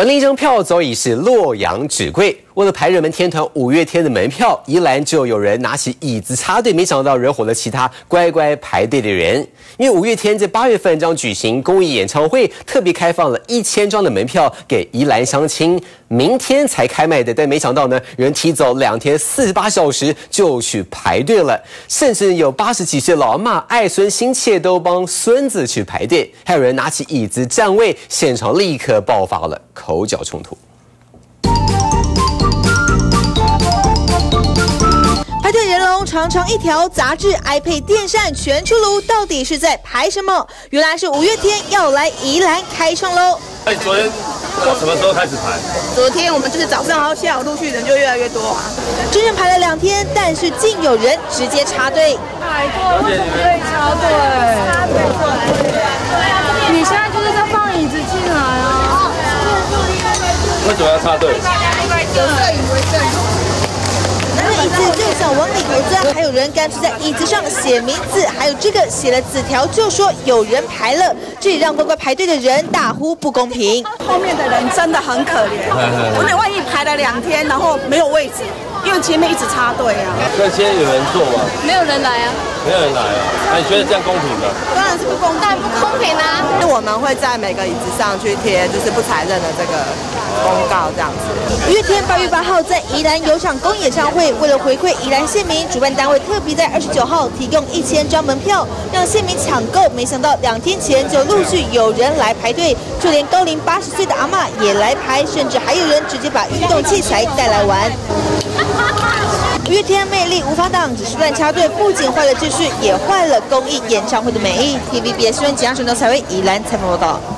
而另一张票早已是洛阳纸贵。为了排热门天团五月天的门票，宜兰就有人拿起椅子插队，没想到惹火了其他乖乖排队的人。因为五月天在8月份将举行公益演唱会，特别开放了1000张的门票给宜兰乡亲，明天才开卖的。但没想到呢，有人提早2天48小时就去排队了，甚至有80几岁老阿嬷、爱孙心切都帮孙子去排队，还有人拿起椅子占位，现场立刻爆发了口角冲突。 排队人龙长长一条，杂志、iPad、电扇全出炉，到底是在排什么？原来是五月天要来宜兰开唱喽！ 昨天什么时候开始排？ 昨天我们就是早上，然后下午陆续人就越来越多啊。 真正排了2天，但是竟有人直接插队。 排队为什么可以插队？插队过来。你现在就是在放椅子进来啊？ 为什么要插队？ 有摄影为证。 椅子就想往里头钻，还有人干脆在椅子上写名字，还有这个写了纸条就说有人排了，这也让乖乖排队的人大呼不公平。 后面的人真的很可怜，我们万一排了2天，然后没有位置，因为前面一直插队啊。 那今天有人坐吗？ 没有人来啊。 没有人来啊？那你觉得这样公平吗？ 当然是不公平， 当然不公平啊！ 我们会在每个椅子上去贴，就是不采认的这个公告，这样子。 五月天8月8号在宜兰有场公益演唱会，为了回馈宜兰县民，主办单位特别在29号提供1000张门票，让县民抢购。没想到2天前就陆续有人来排队，就连高龄80岁的阿嬷也来排，甚至还有人直接把运动器材带来玩。五月天魅力无法挡，只是乱插队，不仅坏了秩序，也坏了公益演唱会的美意。TVBS 新闻简阳沈都采为宜兰采访报道。